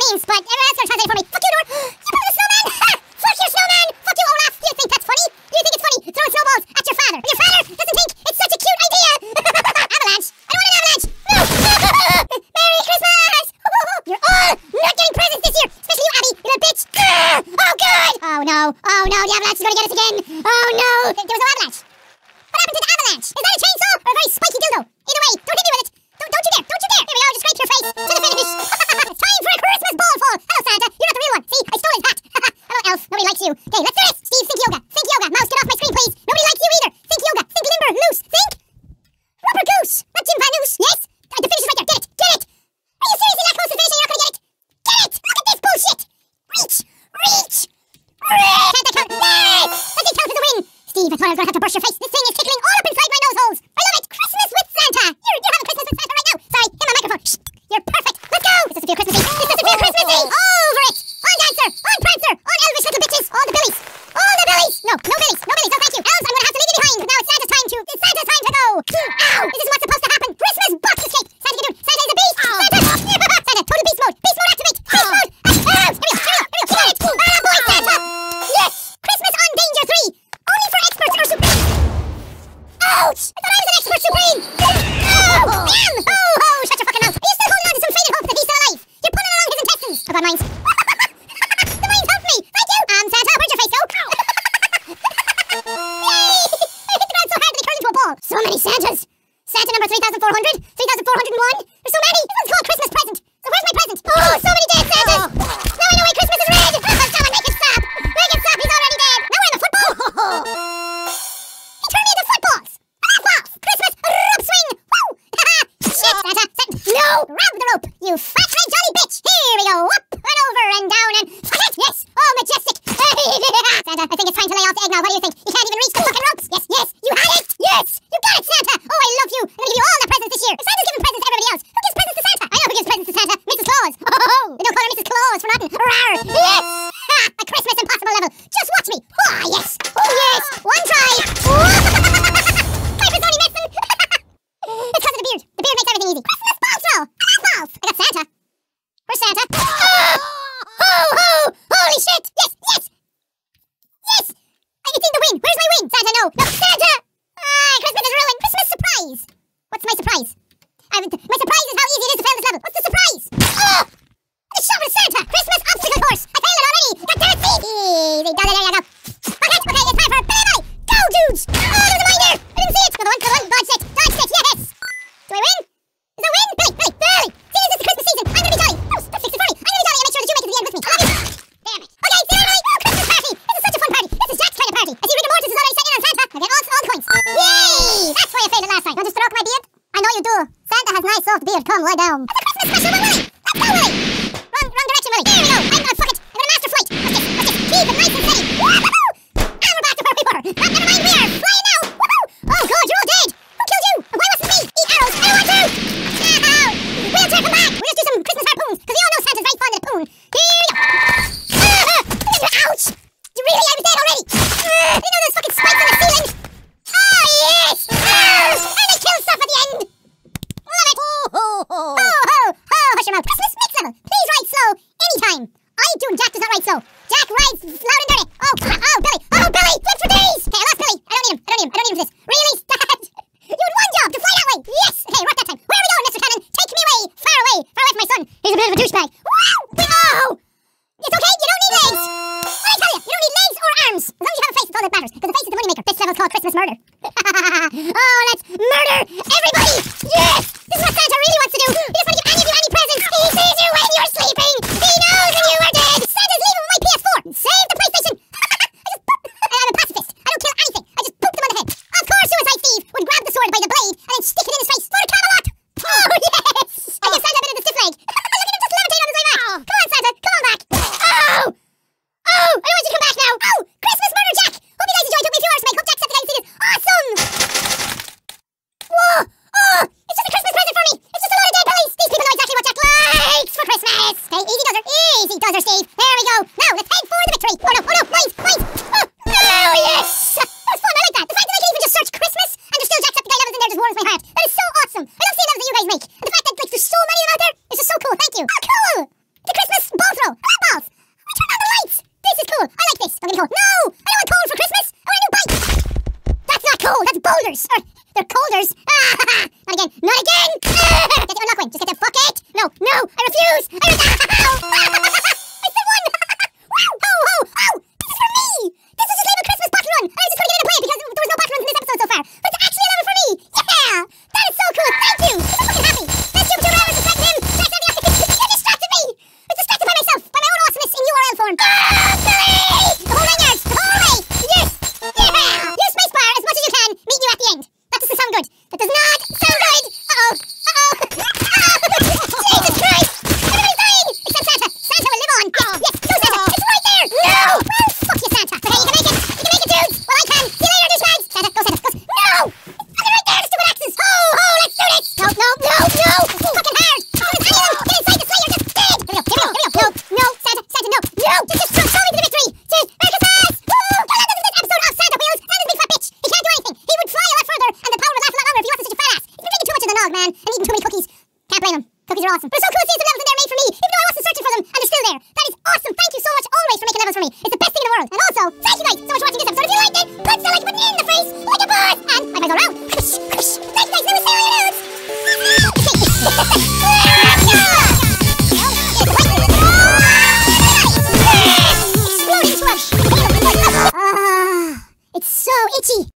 means, but everyone else gonna translate it for me. Fuck you, Nord. You built a snowman. Fuck your snowman. Fuck you, Olaf. You think that's funny? You think it's funny throwing snowballs at your father? But your father doesn't think it's such a cute idea. Avalanche. I don't want an avalanche. No. Merry Christmas. You're all not getting presents this year, especially you, Abby, you little bitch. Oh, God. Oh, no. Oh, no. The avalanche is gonna get us again. Oh, no. There was no avalanche. What happened to the avalanche? Is that a chainsaw or a very spiky dildo? Either way, don't hit me with it. Don't you dare. Don't you dare. Here we go. Just scrape your face to the finish. It's time for a Christmas ball fall. Hello, Santa. You're not the real one. See, I stole his hat. Hello, elf. Nobody likes you. Okay, let's do this. Steve, think yoga. Think yoga. Mouse, get off my screen, please. Nobody likes you either. Think yoga. Think limber. Loose. Think rubber goose. Not Jim Van Noose. Yes? The finish is right there. Get it. Get it. Are you seriously that close to the finish and you're not going to get it? Get it. Look at this bullshit. Reach. Reach. Santa count. Yes. That did count as a win. Steve, I thought I was going to have to burst your face. This thing is tickling all up inside my nose holes. I love it. Christmas with Santa. You're having Christmas with Santa right now. Sorry, hit my microphone. Shh. You're perfect. Let's go. This doesn't feel Christmassy. This doesn't feel Christmassy. Over it. On Dancer. On Prancer. On Elvish little bitches. All the billies. All the billies. No, no billies. No billies. No, thank you. Elves, I'm going to have to leave you behind. Now it's Santa's time to go. Ow. This is what's supposed to happen. Christmas box escape. Santa, get down. Santa is a beast. Santa. Santa, total beast mode. Beast mode activate. Beast mode. Here we go. Here we go. Get it. Ah, boy, Santa. Yes. Christmas on Danger 3. Only for experts or supreme. Ouch. I thought I was an expert supreme. Oh, damn. Oh, shut your fucking mouth. Are you still holding on to some faded hope that he's still alive? You're pulling along his intestines. Oh, God, mines. The mines helped me. Thank you. Santa, where'd your face go? Yay. I hit the ground so hard that he turned into a ball. So many Santas. Santa number 3,400, 3,401. There's so many. This one's called Christmas present. So where's my present? Oh, so many dead Santas. Now I know why Christmas is red. Someone make it stop. Make it stop. He's already dead. Now we're in the football. He turned me into footballs. Footballs. Christmas rope swing. Woo. Shit, Santa. No. Grab the rope. You fat red jolly bitch. Here we go. Up and over and down and fuck it. Yes. Oh, majestic. Santa, I think it's time to lay off the eggnog. What do you think? You can't even reach the fucking ropes. Yes, yes. You had it. Yes. You got it, Santa. Oh, I love you. I'm going to give you all the presents this year. If Santa's giving presents to everybody else, who gives presents to Santa? I know who gives presents to Santa. Mrs. Claus. Oh, they don't call her Mrs. Claus for nothing. Rawr. Yes. Ha, a Christmas impossible level. Just watch me. Oh, yes. Oh, yes. One try. Piper's only medicine. It's because of the beard. The beard makes everything easy. Christmas balls roll. Balls. I got Santa. Where's Santa? Ho, ho. Holy shit. Yes, yes. Yes. It's in the wind. Where's my wing? Santa, no. No, Santa. Christmas is ruined. Christmas surprise. What's my surprise? My surprise is how easy it is to fail this level. What's the surprise? Oh! The shot with Santa. Christmas obstacle course. I failed it already. God damn it, see? Easy. There you go. Okay, it's time for Billy. Go, dudes. Oh, there's a mine there. I didn't see it. Another one. Dodge it. Yes. Do I win? Is there a win? Billy. See, this is the Christmas season. I'm going to be jolly. Oh, that's 60 40. I'm going to be jolly and make sure that you make it to the end with me. I love you. Damn it. Okay, see you later. Oh, Christmas party. This is such a fun party. This is Jack's kind of party. I see rigor mortis is already set in on Santa. I get all the coins. Yay! That's why I failed it last time. You want to stroke my beard? I know you do. Santa has nice soft beard. Come, lie down. That's a Christmas special for Willie. Let's go, Willie. Wrong direction, Willie. Here we go. I'm gonna fuck it. I'm gonna master flight. What's this? Keep it nice and steady. Woohoo! And we're back to where we were. Never mind, we are flying now. Woohoo! Oh, God, you're all dead. Who killed you? And why wasn't me? Eat arrows. I don't want to. Ow! Wheelchair, come back. We'll just do some Christmas harpoons, because we all know Santa's right fond of the poon. Here we go. Ouch! Really? I was dead already. You know those fucking spikes on the ceiling? Oh, yes! And they kill stuff at the end. Love it. Ho, hush your mouth. Christmas mix level. Please ride slow anytime. I do. Jack does not ride slow. Jack rides loud and dirty. Oh, crap. Oh, Billy. Flip for days. Okay, I lost Billy. I don't need him for this. Really? Dad? You had one job to fly that way. Yes. Okay, right that time. Where are we going, Mr. Cannon? Take me away. Far away from my son. He's a bit of a douchebag. Wow. Oh. It's okay. You don't need legs. What I tell you? You don't need legs or arms. As long as you have a face, that's all that matters. Because the face is the moneymaker. This level's called Christmas murder. Oh, let's murder everybody. Yes. This is what Santa really wants to do. He doesn't want to give any of you any presents. He sees you when you're sleeping. He knows when you are dead. Santa's leaving with my PS4. Save the PlayStation. I'm a pacifist. I don't kill anything. I just poop them on the head. Of course, Suicide Steve would grab the sword by the blade and then stick it in his face for a Camelot. Oh, yes. I give Santa a bit of the stiff leg. Look at him just levitate on his way back. Come on, Santa. Come on back. Oh, I want you to come back now. Oh, Christmas murder, Jack. Hope you guys enjoyed. It took me a few hours to make. Hope Jacksepticeye did it. Awesome. Whoa. Oh, it's just a Christmas present for me. It's just a load of dead bellies. These people know exactly what Jack likes for Christmas. Okay, easy does her. Easy does her, Steve. There we go. Now, let's head for the victory. Oh, no. Mines. Oh, yes. That was fun. I like that. The fact that I can even just search Christmas and there's still Jacksepticeye levels in there just warms my heart. That is so awesome. I love seeing levels that you guys make. And the fact that, like, there's so many of them out there is just so cool. Thank you. Oh, cool. The Christmas colders. They're colders. Not again. Not again. Get the unlock wing. Just get the bucket. No. I refuse. I still won. Wow. This is for me. This was just labeled Christmas bottle run. I was just going to give it away because there was no bottle runs in this episode so far. But it's actually a level for me. Yeah. That is so cool. Thank you. I'm so fucking happy. Let's jump 2 hours and threaten him. You distracted me. I was distracted by myself. By my own awesomeness in URL form. Billy! The whole 9 yards. The whole way. Yes. Yeah. Use spacebar as much as you can. Meet you at the end. That doesn't sound good. That does not sound good. Uh-oh. Jesus Christ. Everybody's dying. Except Santa. Santa will live on. Yes. No, Santa. It's right there. No. Well, fuck you, Santa. But hey, you can make it. You can make it, dudes. Well, I can. See you later, douchebags. Santa. Go, Santa. Go. No. It's right there. The stupid axes. Let's do this. No. It's fucking hard. Get inside the sleigh. You're just dead. Here we go. No. Santa, no. Just show me the victory. Cheers. Merry Christmas. Woo. Well, that is this episode of Santa Wheels. Santa's a big fat bitch. He can't do anything. He would fly a lot further, and the power would last a lot longer if he wasn't such a fat ass. He's been drinking too much of the nog, man, and eating too many cookies. Can't blame him. Cookies are awesome. But it's so cool to see some levels in there made for me, even though I wasn't searching for them, and they're still there. That is awesome. Thank you so much always for making levels for me. It's the best thing in the world. And also, thank you guys so much for watching this episode. If you liked it, punch the like button in the face like a boss. And if I go around, thanks, now we say all your Exploding to a... It's so itchy.